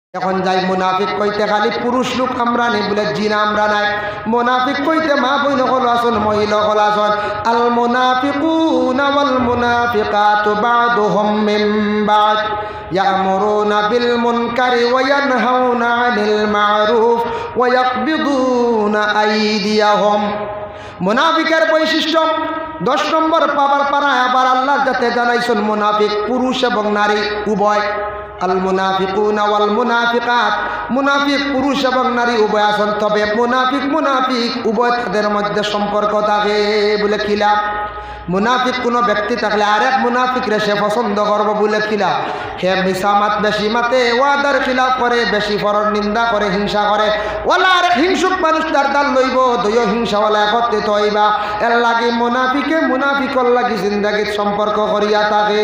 এখন যাই মুনাফিক কইতে খালি পুরুষ লোক আমরা নেই বলে জিনা আমরা নাই। মুনাফিক কইতে মা বইন হল আসন মহিলা হল আসন। আল মুনাফিকুনা ওয়াল মুনাফিকাতু বা'দুহুম মিন বা'দ ইয়া'মুরুনা বিল মুনকারি ওয়া ইয়ানহাউনা আনিল মা'রুফ ওয়া ইয়াকবিদুনা আইদিয়াহুম। মুনাফিকের বৈশিষ্ট্য 10 নম্বর পাবার পারায় আবার আল্লাহ যাতে জানাইছেন মুনাফিক পুরুষ এবং নারী উভয়। আল মুনাফিকুনা ওয়াল মুনাফিকাত, মুনাফিক পুরুষ এবং নারী উভয় আছেন। তবে মুনাফিক উভয় তাদের মধ্যে সম্পর্ক থাকে বলে খিলা। মুনাফিক কোনো ব্যক্তি থাকলে আরেক মুনাফিকরে সে পছন্দ করবো বলে খিলা। হে মিসামাত বেশি মাতে, ওয়াদার খিলাফ করে, বেশি ফরর নিন্দা করে, হিংসা করে। ওলা আরেক হিংসুক মানুষ তার দাল লইব, দলীয় হিংসাওয়ালা একত্রিত হইবা। এর লাগি মুনাফিকর লাগি জিন্দাগির সম্পর্ক করিয়া থাকে।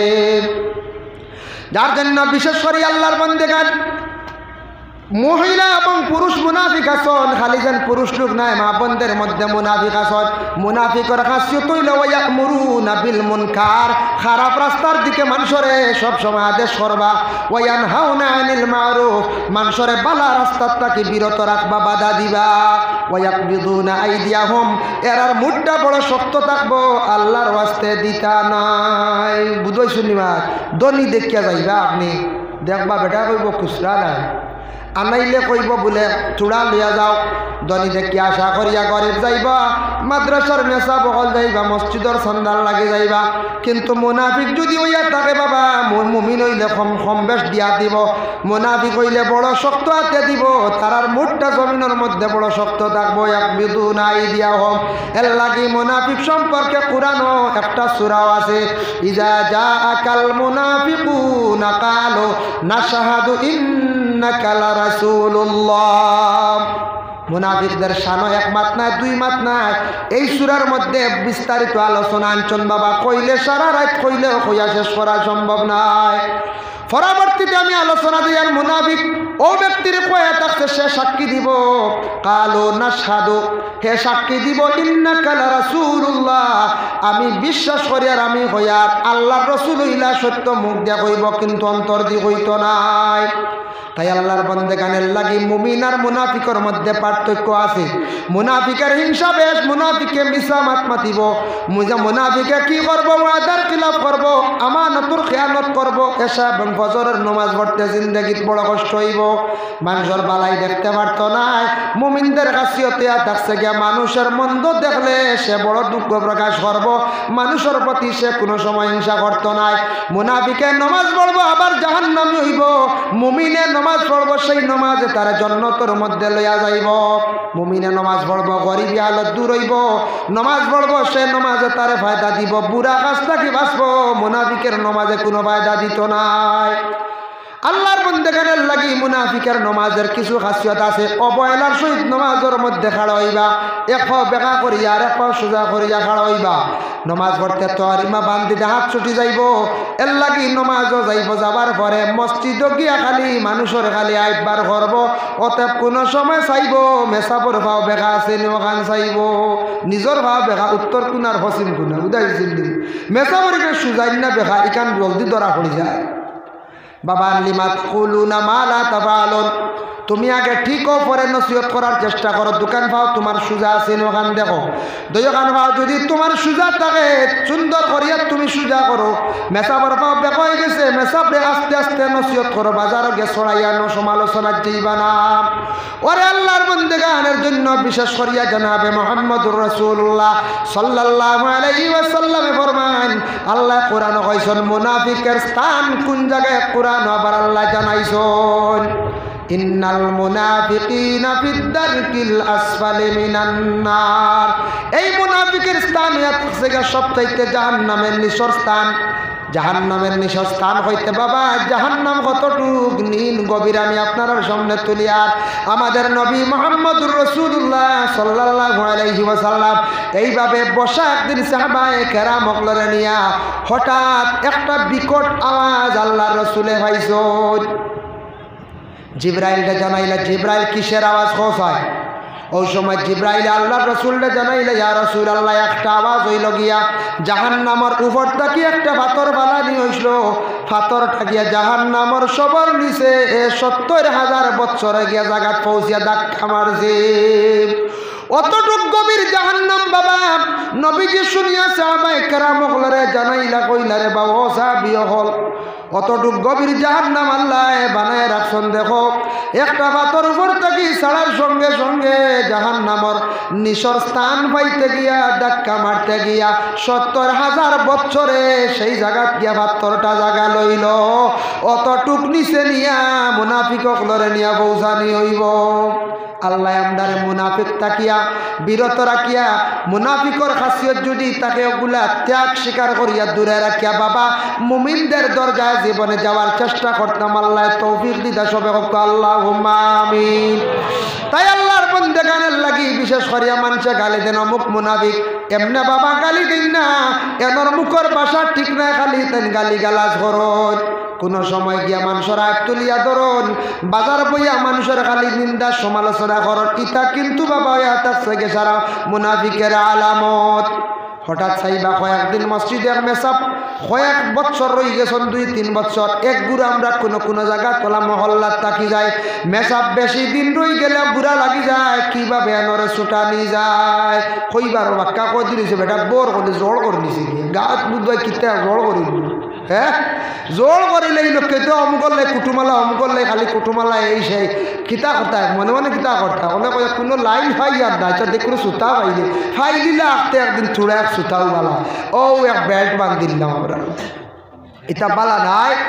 যার জন্য বিশেষ করে আল্লাহর বান্দাগণ মহিলা এবং পুরুষ মুনাফিক আছেন। খালি যেন পুরুষ লোক নাই, মা বোনদের মধ্যে মুনাফিক আছেন। মুনাফিকের খাসিয়ত হইল ইয়া'মুরুনা বিল মুনকার, খারাপ রাস্তার দিকে মানুষরে সব সময় আদেশ করবা। ওয়া ইয়ানহাউনা আনিল মা'রুফ, মানুষরে ভালো রাস্তার থেকে বিরত রাখবা, বাধা দিবা। ওয়া ইয়াকবিদুনা আইদিয়াহুম, এরার মুঠটা বড় শক্ত থাকবো, আল্লাহর ওয়াস্তে দিতা নাই। বুঝই শুনিবা দনি দেখিয়া যাইবা, আপনি দেখবা বেটা কইব খুচরা নাই, আনাইলে কইব বলে চূড়া লইয়া যাও। দনি দেখি আশা করিয়া গরিব যাইবা, মাদ্রাসার মেসা বহল যাইবা, মসজিদর সন্ধান লাগে যাইবা। কিন্তু মুনাফিক যদি হইয়া থাকে বাবা, মুমিন হইলে কম বেশ দিয়া দিব, মুনাফিক হইলে বড় শক্ত হাতে দিব। তারার মুঠটা জমিনের মধ্যে বড় শক্ত থাকবো। ইয়াকবিদুনা আইদিয়াহুম, এর লাগি মুনাফিক সম্পর্কে কুরআনও একটা সূরাও আছে। ইজা জাআকাল মুনাফিকুনা ক্বালু নাশহাদু ইন্নাকা লারাসূলুল্লাহ। মুনাফিকদের শানও এক মাত নাই, দুই মাত নাই। এই সূরার মধ্যে বিস্তারিত আলোচনা আনছেন বাবা, কইলে সারা রাত কইলেও কইয়া শেষ করা সম্ভব নয়। পরবর্তীতে আমি আলোচনা দিই আর মুনাফিক ও ব্যক্তির কয়া থাকছে, সে সাক্ষী দিব কালো নাশহাদু, হে সাক্ষী দিব ইন্নাকা লারাসূলুল্লাহ, আমি বিশ্বাস করি আর আমি হইয়ার আল্লাহর রাসূল হইলা সত্য মুখ দিয়া কইব, কিন্তু অন্তর দিয়ে কইতো নাই। তাই আল্লাহর বান্দাগানের লাগি মুমিন আর মুনাফিকের মধ্যে পার্থক্য আছে। মুনাফিকের হিংসা বেশ, মুনাফিকে মিছা মাত মাতিব, মুনাফিকে কি করব, ওয়াদার খিলাফ করব, আমানতের খেয়ানত করব, এশা এবং ফজরের নামাজ পড়তে জিন্দেগিত বড় কষ্ট হইব, মানুষের বালাই দেখতে পারত নাই। মুমিনদের খাসিয়তে থাকছে গিয়া মানুষের মন্দ দেখলে সে বড় দুঃখ প্রকাশ করব, মানুষের প্রতি সে কোনো সময় হিংসা করত নাই। মুনাফিকে নামাজ পড়ব আবার জাহান্নামী হইব, মুমিনে নামাজ পড়ব সেই নামাজে তার জান্নাতের মধ্যে লইয়া যাইব। মুমিনে নামাজ পড়ব গরিবী হালত দূর হইব, নামাজ পড়ব সে নামাজে তার ফায়দা দিব, বুড়া কাজ থাকি বাঁচব, মুনাফিকের নামাজে কোনো ফায়দা দিত নাই। আল্লাহর বান্দাগানের লাগি মুনাফিকের নামাজের কিছু খাসিয়ত আছে। অবহেলার সহিত নামাজের মধ্যে খাড়া হইবা, এক বেকা করিয়া আর এক সোজা করিয়া খাড়া হইবা। নমাজ পড়তে তহরিমা বান্ধিতে হাত ছুটি যাইব, এর লাগি নমাজও যাইব, যাবার পরে মসজিদও গিয়া খালি মানুষের খালি আইবার করব। অতএব কোনো সময় চাইব মেসাবর ভাও বেকা আছে ওখান চাইব, নিজের ভাও বেকা উত্তর কোনার পশ্চিম কোনা উদাই জিল্লি মেসাবরিকে সুজাই না বেকা, ইকান জলদি ধরা পড়ি যায়। বাবা লিমাত কুলুনা মালা তাফালুন, তুমি আগে ঠিক পরে নসিহত করার চেষ্টা করো। দোকান পাও তোমার সুজা আছে ওখান দেখো, দোকান পাও যদি তোমার সুজা থাকে সুন্দর করিয়া তুমি সুজা করো। মেসাবর পাও বেক হয়ে গেছে, মেসাবরে আস্তে আস্তে নসিহত করো, বাজারও গে ছড়াইয়া সমালোচনার যাইবা না। ওরে আল্লাহর বান্দাগানের জন্য বিশেষ করিয়া জানাবে মুহাম্মদুর রাসূলুল্লাহ সাল্লাল্লাহু আলাইহি ওয়াসাল্লামে ফরমান, আল্লাহ কোরআনে কইছেন মুনাফিকের স্থান কোন জায়গায়, কোরআন আবার আল্লাহ জানাইছেন ইন্নাল মুনাফিকিনা ফিদ-দারকিল আসফালি মিনান নার। এই মুনাফিকের স্থান হচ্ছে সবচাইতে জাহান্নামের নিচের স্থান। জাহান্নামের নিচের স্থান হইতে বাবা জাহান্নাম কতটুক নীল গভীর আমি আপনার সামনে তুলি। আর আমাদের নবী মুহাম্মদুর রাসূলুল্লাহ সাল্লাল্লাহু আলাইহি ওয়াসাল্লাম এইভাবে বসা একদিন সাহাবায়ে কেরাম হকলরে নিয়া হঠাৎ একটা বিকট আওয়াজ আল্লাহর রাসূলে পাইছেন। জিব্রাইলকে জানাইলা, জিব্রাইল কিসের আওয়াজ হয়? ওই সময় জিব্রাইল আল্লাহ রসুলরে জানাইলে ইয়া রাসূলুল্লাহ একটা আওয়াজ হইল গিয়া জাহান্নামের উপর থাকি একটা পাথর বালানি হইল পাথরটা গিয়া জাহান্নামের সবার নিচে ৭০,০০০ বছরে গিয়া জায়গাত পৌঁছিয়া ধাক্কা মারছে অতটুক গভীর জাহান্নাম বাবা নবীজি শুনিয়া সাহাবায়ে কেরাম হলরে জানাইলা কইলারে বাবা সাহাবী হল অতটুক গভীর জাহান্নাম আল্লাহ বানায় রাখছেন দেখো একটা পাথর উপর থেকে ছাড়ার সঙ্গে সঙ্গে জাহান্নামর নিচর স্থান পাইতে গিয়া ধাক্কা মারতে গিয়া ৭০,০০০ বছরে সেই জায়গাত গিয়া পাথরটা জায়গা লইল অতটুক নিচে নিয়া মুনাফিকক লরে নিয়া পৌঁছানি হইব আল্লাহ আমদারে মুনাফিক তাকিয়া বিরত রাখিয়া মুনাফিকর খাসিয়ত যদি তাকে ওগুলা ত্যাগ স্বীকার করিয়া দূরে রাখিয়া বাবা মুমিনদের দরজায় জীবনে যাওয়ার চেষ্টা করতাম আল্লাহ তৌফিক দিদা সবে আল্লাহুম্মা আমিন তাই আল্লাহর বন্দেগানের লাগি বিশেষ করিয়া মানুষে গালি দেন অমুক মুনাফিক এমনে বাবা গালি দিন না এনর মুখর ভাষা ঠিক না খালি তেন গালি গালাজ করন কোন সময় গিয়া মানুষের আয় তুলিয়া ধরুন বাজার বইয়া মানুষের খালি নিন্দা সমালোচনা করন ইটা কিন্তু বাবা তার থেকে সারা মুনাফিকের আলামত হঠাৎ চাইবা কয়েকদিন মসজিদের মেসাব কয়েক বছর রয়ে গেছেন ২-৩ বছর এক গুড়া আমরা কোনো জায়গা তোলা মহল্লার তাকি যায় মেসাব বেশি দিন রয়ে গেলে বুড়া লাগি যায় কিভাবে এনরে ছুটানি যায় কইবার বাক্কা কই দিয়েছে বেটা বোর করে জোর করে নিছে গাছ বুধবাই কিতা জোর করে হ্যাঁ জোর করিলে এই লোককে তো অমুকলে কুটুমালা খালি কুটুমালা এই সেই কিতা কথা মনে মনে কিতা কথা ওনে কয়ে কোনো লাইন পাই আর না এটা দেখুন সুতা পাইলে ফাই দিলে আসতে একদিন চূড়া এক সুতাও বালা ও এক বেল্ট বান দিলাম আমরা এটা বালা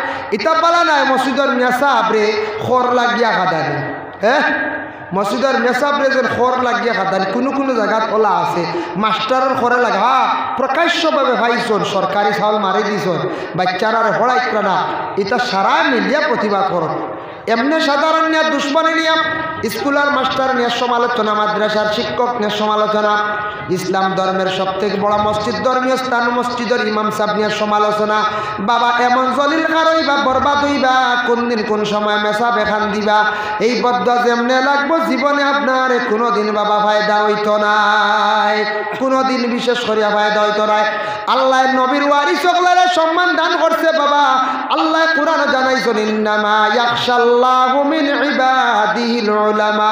নাই মসজিদের মেসাবরে খর লাগিয়া খাদানি হ্যাঁ মসজিদের মেসাবরে যেন খর লাগিয়া খাদানি কোনো জায়গাত ওলা আছে মাস্টারের খরে লাগা হ্যাঁ প্রকাশ্যভাবে ভাইছন সরকারি চাউল মারি দিছন বাচ্চারা হড়াইত্রা না এটা সারা মিলিয়া প্রতিবাদ করত এমনি সাধারণ নিয়ে দুশ্মনী নিয়ে স্কুলের মাস্টার নিয়ে সমালোচনা মাদ্রাসার শিক্ষক নিয়ে সমালোচনা ইসলাম ধর্মের সবথেকে বড় মসজিদ ধর্মীয় স্থান মসজিদের ইমাম সাহেব নিয়ে সমালোচনা বাবা এমন জলিল কার হইবা বরবাদ হইবা কোন দিন কোন সময় মেসাব এখান দিবা এই বদ্ধ যেমনে লাগবো জীবনে আপনার কোনোদিন বাবা ফায়দা হইতো নাই কোনোদিন বিশেষ করিয়া ফায়দা হইতো নাই আল্লাহ নবীর ওয়ারিস সকলের সম্মান দান করছে বাবা আল্লাহ কুরআনে জানাইছেন ইন্নামা ইয়াখশাল্লাহু মিন ইবাদিহিল উলামা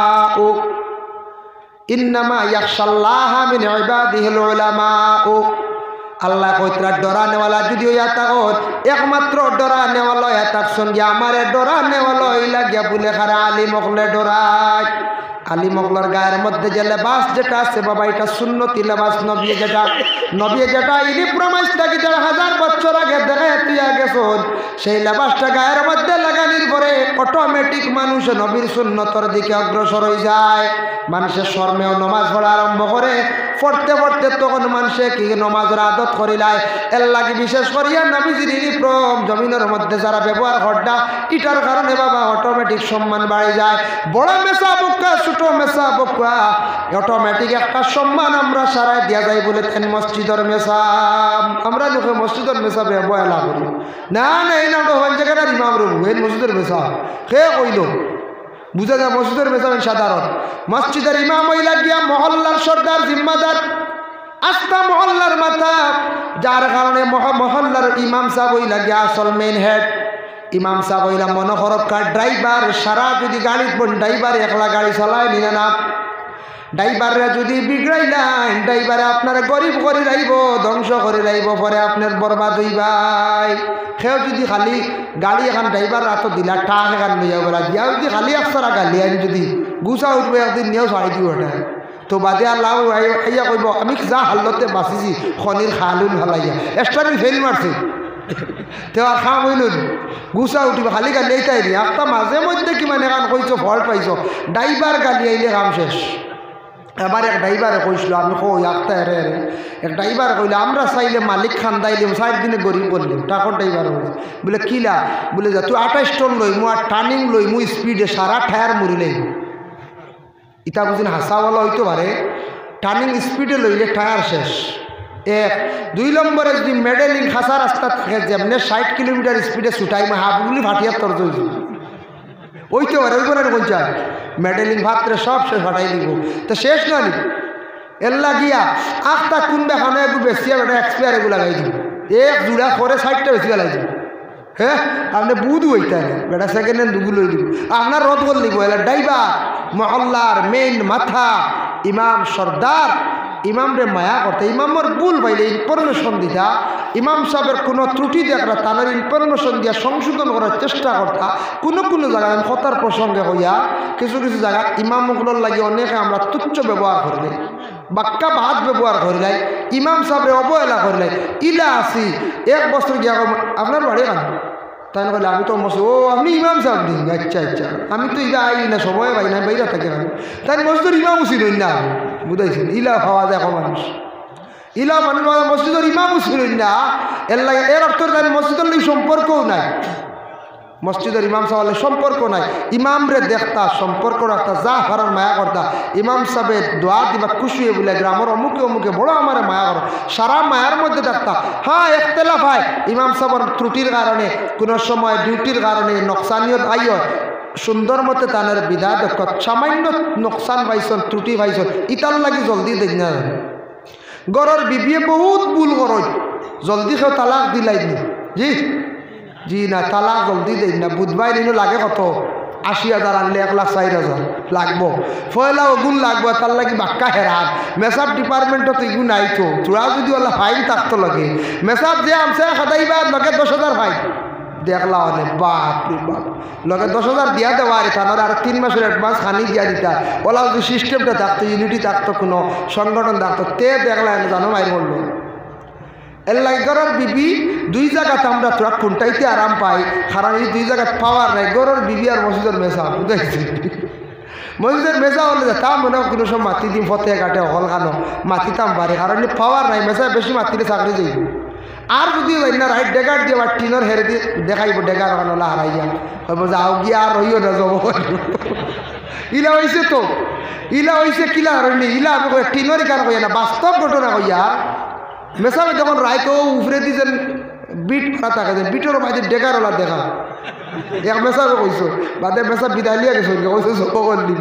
ইন্নামা ইয়াখশাল্লাহা মিন ইবাদিহিল উলামা আল্লাহ কইতরা ডরানেওয়ালা যদি হইয়া থাকত একমাত্র ডরানেওয়ালা হইয়া থাকছেন গিয়া আমারে ডরানেওয়ালা হইলা গিয়া বলে খারা আলিম হকলে ডরায় আলিম হকলের গায়ের মধ্যে যে লেবাস যেটা আছে বাবা এটা সুন্নতি লেবাস নবী যেটা ইনি প্রমাস থাকি ১,৫০০ বছর আগে দেখা তুইয়া গেছন সেই লেবাসটা গায়ের মধ্যে লাগানির পরে অটোমেটিক মানুষ নবীর সুন্নতর দিকে অগ্রসর হয়ে যায় মানুষের শর্মেও নমাজ পড়া আরম্ভ করে পড়তে তখন মানুষে কি নমাজের আদত করিলায় এর লাগে বিশেষ করিয়া নবীজির ইউনিফর্ম জমিনের মধ্যে যারা ব্যবহার করডা এটার কারণে বাবা অটোমেটিক সম্মান বাড়ে যায় বড় মেসা বক্কা ছোট মেসা বক্কা অটোমেটিক একটা সম্মান আমরা সারাই দিয়া যাই বলে তেন মসজিদের মেসাব আমরা লোকে মসজিদের মেসাব বয়লা করি না এই না জায়গাটার ইমাম রবু এই মসজিদের মেসাব কে কইল বুঝা যায় মসজিদের মেসাব সাধারণ মসজিদের ইমাম হইলা গিয়া মহল্লার সর্দার জিম্মাদার আস্তা মহল্লার মাথা যার কারণে মহল্লার ইমাম সাহেব হইলা গিয়া আসল মেইন হেড ইমাম সাহেব হইলা মনোহরকার ড্রাইভার সারা যদি গাড়ি ড্রাইভার একলা গাড়ি চালায় নিলে না ড্রাইভাররা যদি বিগড়াইলেন ড্রাইভারে আপনার গরিব করে রাইব ধ্বংস করে রাইব পরে আপনার বরবাদ হইবাই সেও যদি খালি গাড়ি এখন ড্রাইভার রাত দিলা টাক এখান লইয়া বলা দিয়া যদি খালি একশোরা গালি আনি যদি গুছা উঠবে একদিন নিয়েও ছাড়ি দিব ওটা তো বাদে আল্লাহ ইয়া কইব আমি যা হাল্লতে বাঁচিছি খনির খালুল ভালাইয়া এক্সট্রা ফেল মারছে তেও আর খাম হইল গুছা উঠিব খালি গালি এইটাই নি একটা মাঝে মধ্যে কিমান এখন কইছো ফল পাইছ ড্রাইভার গালি আইলে কাম শেষ এবার এক ড্রাইভারে কইছিল আমি কই একটা এরে এক ড্রাইভার কইলে আমরা চাইলে মালিক খান দাইলিম 4 দিনে গরিব করলিম টাকর ড্রাইভার বলে কিলা বলে যা তুই 28 টন লই মু আর টার্নিং লই মু স্পিডে সারা টায়ার মরিলেই ইটা বুঝিন হাসাওয়ালা হইতে পারে টার্নিং স্পিডে লইলে টায়ার শেষ 1 2 নম্বরে যদি মেডেলিং খাসা রাস্তা থাকে যেমনে 60 কিলোমিটার স্পিডে ছুটাই মা হাবগুলি ফাটিয়ার তর্জ হইছে ওইতে পারে ওই করে কোন চায় মেডেলিং ভাতরে সব শেষ হটাই দিব তো শেষ না নিব এল্লা গিয়া আখটা কোন দেখানো একটু বেশি বেটা এক্সপায়ার এগুলো লাগাই দিব এক জোড়া করে 60টা বেশি লাগাই দিব হ্যাঁ আপনি বুধ হইতে বেটা সেকেন্ড হ্যান্ড দুগুলো দিব আপনার রদ বল দিব এলা ড্রাইভার মহল্লার মেইন মাথা ইমাম সর্দার ইমাম রে মায়া করতে ইমামর ভুল পাইলে ইনফরমেশন দিতা ইমাম সাহেবের কোনো ত্রুটি দেখরা তাদের ইনফরমেশন দিয়া সংশোধন করার চেষ্টা করতা কোনো কোনো জায়গায় কথার প্রসঙ্গে হইয়া কিছু কিছু জায়গা ইমামগুলোর লাগে অনেকে আমরা তুচ্ছ ব্যবহার করি বাক্কা ভাত ব্যবহার করিলাই ইমাম সাহেবরে অবহেলা করিলাই ইলা আসি 1 বছর গিয়া আপনার বাড়ি কেন তাই বলে আমি তো মসজিদ ও আপনি ইমাম সাহেব দিন আচ্ছা আচ্ছা আমি তো ইলা আই না সময় পাই না বাইরে থাকে আমি তাই মসজিদের ইমাম উচিত না বুঝাইছেন ইলা পাওয়া যায় মানুষ ইলা মানুষ মসজিদের ইমাম উচিত না এর অর্থ তাই মসজিদের লোক সম্পর্কও নাই মসজিদের ইমাম সাহেবের সম্পর্ক নাই ইমাম রে দেখতা সম্পর্ক রাখতা যা হারার মায়া করতা ইমাম সাহেবের দোয়া দিবা খুশি বলে গ্রামের অমুকে অমুকে বড় আমার মায়া কর সারা মায়ার মধ্যে দেখতা হ্যাঁ একতলাফ হয় ইমাম সাহেবের ত্রুটির কারণে কোনো সময় ডিউটির কারণে নকশানিয়ত আইয় সুন্দর মতে তানের বিদায় দেখ সামান্য নকশান পাইছন ত্রুটি পাইছন ইতার লাগি জলদি দেখ না গড়ের বিবিয়ে বহুত ভুল করজ জলদি কেউ তালাক দিলাই নি জি না তালাক জলদি দেই না বুধবাই দিনও লাগে কত 80,000 আনলে 1,04,000 লাগবো পয়লা ওগুন লাগবো তার লাগি বাক্কা হেরান মেসাব ডিপার্টমেন্টত এগুলো নাই তো তোরা যদি ওলা ফাইন থাকতো লাগে মেসাব যে আমসে খাদাইবা লগে 10,000 ফাইন দেখলা অনেক বাপরে বাপ লগে 10,000 দিয়া দেওয়া রে তার আর 3 মাসের অ্যাডভান্স খানি দিয়া দিতা ওলা যদি সিস্টেমটা থাকতো ইউনিটি থাকতো কোনো সংগঠন থাকতো তে দেখলা জানো মাইর বললো এলাকার বিবি 2 জায়গাতে আমরা তোরা কোনটাইতে আরাম পাই কারণ এই 2 জায়গা পাওয়ার নাই গরর বিবি আর মসজিদের মেসা বুঝাইছি মসজিদের মেসা হলে তা মনে হয় কোনো সব মাতি দিম ফতে কাটে হল খানো মাতিতাম পারে কারণ পাওয়ার নাই মেসা বেশি মাতিলে চাকরি যাইব আর যদি না রাইট ডেগার দিয়ে বা টিনের হেরে দিয়ে দেখাইব ডেগার কানলা হারাই যান যাও গিয়ে আর হইও না যাব ইলা হয়েছে তো ইলা হয়েছে কিলা হারণি ইলা আমি টিনের কার কইয়া না বাস্তব ঘটনা কইয়া মেসাবে যখন রায়তো উফরে দিয়েছেন বিট করা থাকে যে বিটের মাঝে ডেকারওয়ালা দেখা এক মেসাবে কইছো বাদে মেসা বিদায় লিয়া গেছো কইছো সকল দিব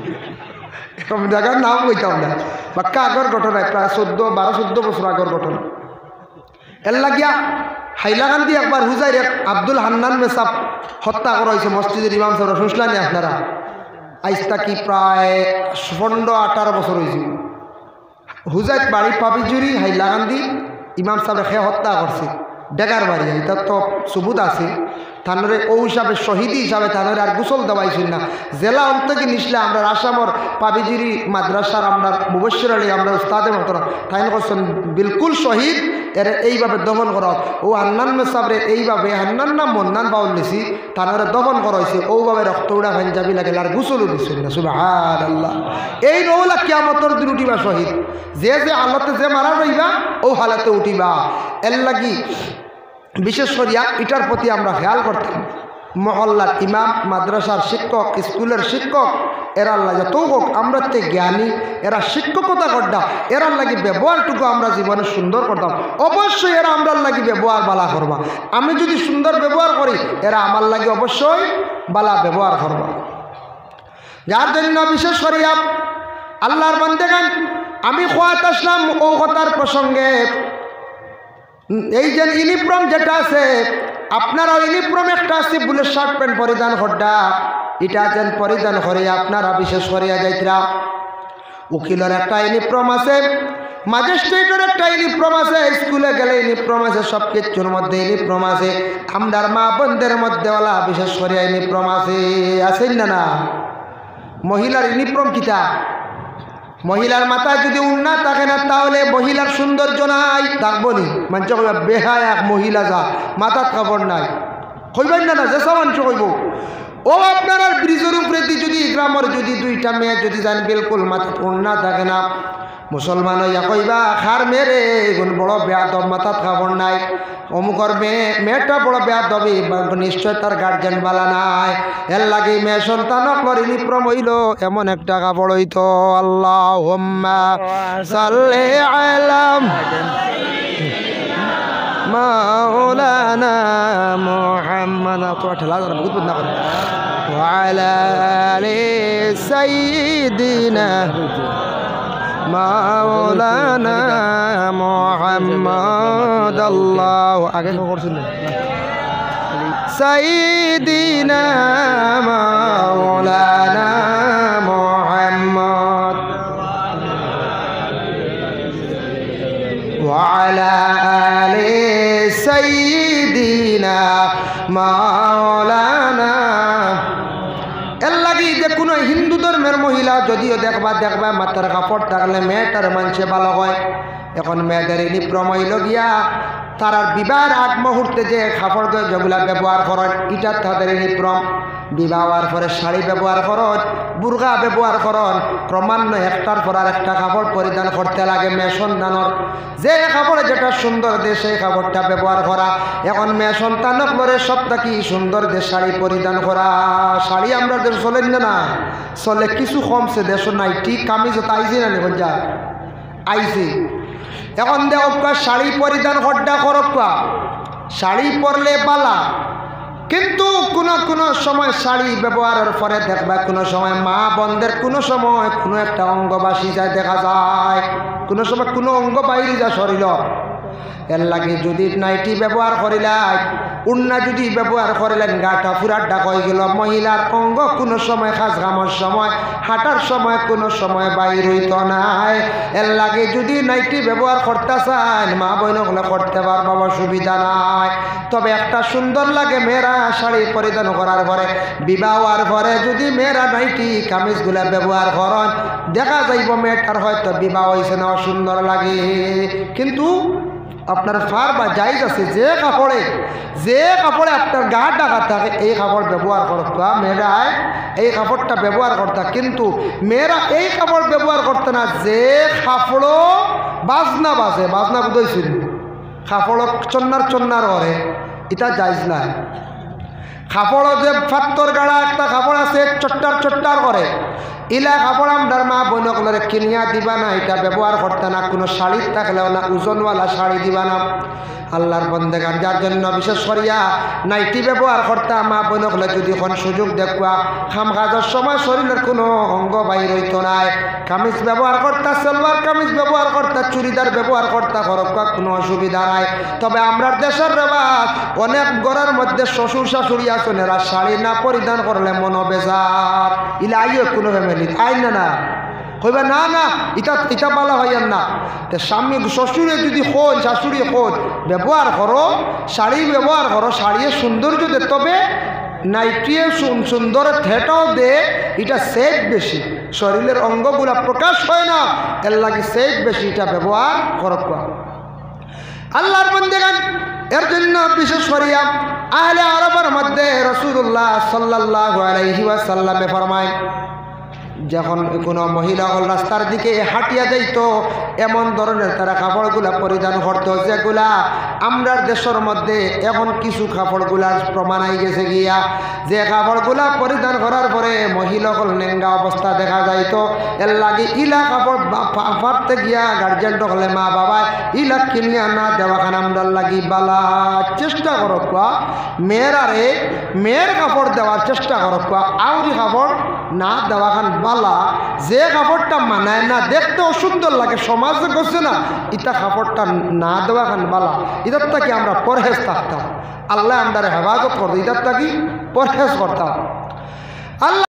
জায়গার নাম কইতাম না বাক্কা আগর ঘটনা প্রায় 12-14 বছর আগর ঘটনা এর লাগিয়া হাইলাকান্দি একবার হুজাইর আব্দুল হান্নান মেসাব হত্যা করা হয়েছে মসজিদের ইমাম সাহেব শুনলেন আপনারা আইস্তা কি প্রায় 17-18 বছর হয়েছিল হুজাইত বাড়ি পাবিজুরি হাইলাকান্দি ইমাম সাহেব খে হত্যা করছে ডেকার বাড়ি এটার তো সুবুত আছে থানরে ও হিসাবে শহীদি হিসাবে থানরে আর গোসল দেওয়াইছিল না জেলা অন্তকে নিসলে আমরা আসামর পাবিজুরি মাদ্রাসার আমরা মুবশ্বির আলী আমরা উস্তাদে মতো তাই করছেন বিলকুল শহীদ এর এইভাবে দমন করা ও হান্নান মেসাবরে এইভাবে হান্নান না মন্নান পাউল নিছি থানরে দমন করা হয়েছে ওভাবে রক্ত উড়া পাঞ্জাবি লাগে আর গোসলও দিচ্ছেন না সুবহানাল্লাহ এই নওলা কিয়ামতের দিন উঠিবা শহীদ যে যে হালতে যে মারা যাইবা ও হালতে উঠিবা এর লাগি বিশেষ করিয়া এটার প্রতি আমরা খেয়াল করতাম মহল্লার ইমাম মাদ্রাসার শিক্ষক স্কুলের শিক্ষক এরার লাগে তো হোক আমরা তে জ্ঞানী এরা শিক্ষকতা করতাম এরার লাগে ব্যবহারটুকু আমরা জীবনে সুন্দর করতাম অবশ্যই এরা আমরার লাগে ব্যবহার বালা করবা আমি যদি সুন্দর ব্যবহার করি এরা আমার লাগে অবশ্যই বালা ব্যবহার করবা যার জন্য বিশেষ করিয়া আল্লাহর বান্দেগান আমি খোয়াত আসলাম ও কথার প্রসঙ্গে এই যে ইউনিফর্ম যেটা আছে আপনারা ইউনিফর্ম একটা আছে বুলে শার্ট প্যান্ট পরিধান করডা এটা যেন পরিধান করে আপনারা বিশেষ করিয়া যাইতরা উকিলের একটা ইউনিফর্ম আছে ম্যাজিস্ট্রেটের একটা ইউনিফর্ম আছে স্কুলে গেলে ইউনিফর্ম আছে সব কিছুর মধ্যে ইউনিফর্ম আছে আমরার মা বোনদের মধ্যে ওলা বিশেষ করিয়া ইউনিফর্ম আছেন না না মহিলার ইউনিফর্ম কিতা মহিলার মাথায় যদি উন্না থাকে না তাহলে মহিলার সৌন্দর্য নাই থাকবো নি মানুষ কইবা বেহায় এক মহিলা যা মাথার কাপড় নাই কইবেন না না যে সব মানুষ কইব ও আপনার আর ব্রিজের উপরে যদি গ্রামের যদি 2টা মেয়ে যদি যান বিলকুল মাথা উন্না থাকে না মুসলমান হইয়া কইবা খার মেরে এগুন বড় বেয়াদব মাথার কাপড় নাই অমুকর মেয়েটা বড় বেয়াদবি নিশ্চয় তার গার্জেন বালা নাই এর লাগে মেয়ে সন্তানক ইউনিফর্ম হইল এমন একটা কাপড় হইতো আল্লাহুম্মা সাল্লি আলা মাওলানা মুহাম্মদ তো ঠেলা বহুত বদনা করে ওয়া আলা আলি সাইয়্যিদিনা মাওলানা মুহাম্মদ আল্লাহু আগে করছিলেন সাইয়্যিদিনা মাওলানা মুহাম্মদ ওয়া আলা আলি সাইয়্যিদিনা মাওলানা। এর লাগি যে কোনো হিন্দু ধর্মের মহিলা যদিও দেখবা মাথার কাপড় থাকলে মেয়েটার মানুষে ভালো হয়। এখন মেয়েদের নিপ্রম হইল গিয়া তারার বিবাহের আগ মুহূর্তে যে কাপড় যেগুলা ব্যবহার করেন এটা তাদের নিপ্রম। বিবাহ হওয়ার পরে শাড়ি ব্যবহার করন, বুরকা ব্যবহার করন, ক্রমান্বয়ে একটার পর আর একটা কাপড় পরিধান করতে লাগে মেয়ে সন্তানর। যে কাপড়ে যেটা সুন্দর দেশ সেই কাপড়টা ব্যবহার করা। এখন মেয়ে সন্তানক পরে সবটা কি সুন্দর দেশ শাড়ি পরিধান করা। শাড়ি আমরা দেশ চলেন না চলে কিছু কমছে দেশ নাইটি কামিজ আইছি না নি যা আইছি। এখন দেখো শাড়ি পরিধান করটা করবা, শাড়ি পরলে বালা, কিন্তু কোনো সময় শাড়ি ব্যবহারের পরে দেখবা কোনো সময় মা বন্ধের কোনো সময় কোনো একটা অঙ্গ বাসি যায় দেখা যায়, কোনো সময় কোনো অঙ্গ বাইরে যায় শরীর। এর লাগে যদি নাইটি ব্যবহার করিলাই, উন্না যদি ব্যবহার করিলেন গাটা ফুরার ডাক হয়ে গেল। মহিলার অঙ্গ কোনো সময় খাস ঘামার সময় হাঁটার সময় কোনো সময় বাইর হইত নাই। এর লাগে যদি নাইটি ব্যবহার করতে চান মা বোনগুলো করতে পারবা, অসুবিধা নাই। তবে একটা সুন্দর লাগে মেয়েরা শাড়ি পরিধান করার পরে, বিবাহ হওয়ার পরে যদি মেয়েরা নাইটি কামিজগুলা ব্যবহার করেন দেখা যাইব মেয়েটার হয়তো বিবাহ হয়েছে না, সুন্দর লাগে। কিন্তু আপনার ফার বা জায়জ আছে যে কাপড়ে আপনার গা ঢাকা থাকে এই কাপড় ব্যবহার করতা। মেয়েরা এই কাপড়টা ব্যবহার করতা, কিন্তু মেয়েরা এই কাপড় ব্যবহার করতে না যে কাপড় বাজনা বুঝেছিল কাপড় চন্নার করে এটা জায়জ নাই। কাপড় যে ফাত্তর গাড়া একটা কাপড় আছে চট্টার করে ইলা কাপড় আমদার মা বইনকলরে কিনিয়া দিবা না, এটা ব্যবহার করতে না। কোনো শাড়ি থাকলেও না ওজনওয়ালা শাড়ি দিবা না। আল্লাহর বন্দেগান যার জন্য বিশেষ করিয়া নাইটি ব্যবহার করতে মা বইনকলে যদি এখন সুযোগ দেখবা খাম কাজের সময় শরীরের কোনো অঙ্গ বাইর হইত নাই। কামিজ ব্যবহার করতে, সালোয়ার কামিজ ব্যবহার করতে, চুড়িদার ব্যবহার করতে করবা কোনো অসুবিধা নাই। তবে আমরা দেশের রেবাজ অনেক ঘরের মধ্যে শ্বশুর শাশুড়ি আছেন এরা শাড়ি না পরিধান করলে মনো বেজার ইলা আইও কোনো ফ্যামিলি আইন না কইবা না এটা বলা হইয়ান না। তো স্বামী শ্বশুরে যদি খোঁজ শাশুড়ি খোঁজ ব্যবহার করো, শাড়ি ব্যবহার করো, শাড়ির সৌন্দর্য দে, তবে নাইটিয়ে সুন্দর থেটাও দে, এটা সেফ বেশি, শরীরের অঙ্গগুলা প্রকাশ হয় না, এর লাগে সেফ বেশি, এটা ব্যবহার করবা। আল্লাহর বান্দাগণ এর জন্য বিশেষ করিয়া আহলে আরবের মধ্যে রাসূলুল্লাহ সাল্লাল্লাহু আলাইহি ওয়াসাল্লামে ফরমায় যখন কোনো মহিলা রাস্তার দিকে হাঁটিয়া যাইতো এমন ধরনের তারা কাপড়গুলা পরিধান করতো যেগুলা আমরা দেশের মধ্যে এখন কিছু কাপড়গুলার প্রমাণ আই গেছে গিয়া যে কাপড়গুলা পরিধান করার পরে মহিলাগুলো নেঙ্গা অবস্থা দেখা যাইতো। এর লাগে ইলা কাপড় পারতে গিয়া গার্জেন হলে মা বাবা ইলা কিনিয়া না দেওয়াখান আমরার লাগি বালা চেষ্টা করো মেয়েরারে মেয়ের কাপড় দেওয়ার চেষ্টা করো আউরি কাপড় না দেওয়াখান বালা। যে কাপড়টা মানায় না, দেখতে অসুন্দর লাগে, সমাজে করছে না, ইটা কাপড়টা না দেওয়াখান বালা। ইটার থাকি আমরা পরহেজ থাকতাম, আল্লাহ আমরা হেফাজত করতো, ইটার থাকি পরহেজ করতাম। আল্লাহ